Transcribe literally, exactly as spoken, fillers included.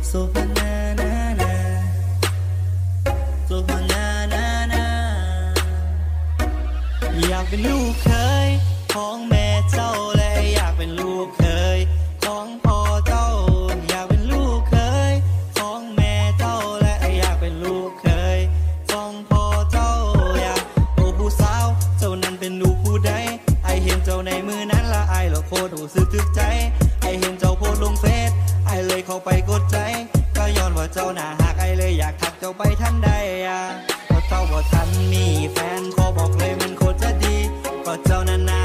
โซฟานานานาโซฟานานานาอยากเป็นลูกเคยของแม่เจ้าและอยากเป็นลูกเคยของพ่อเจ้าอยากเป็นลูกเคยของแม่เจ้าและอยากเป็นลูกเคยของพ่อเจ้าอยากโอ้ผู้สาวเจ้านั้นเป็นลูกผู้ใดไอเห็นเจ้าในมือนั้นละไอละโคตรรู้สึกถึกใจไอเห็นเจ้าโพสลงเฟซไอเลยเข้าไปกดใจก็ย้อนว่าเจ้าหน้าหักไอเลยอยากทักเจ้าไปทันใดอ่ะเพราะเจ้าบ่ทันมีแฟนขอบอกเลยมันโคตรจะดีก็เจ้านั้นนะ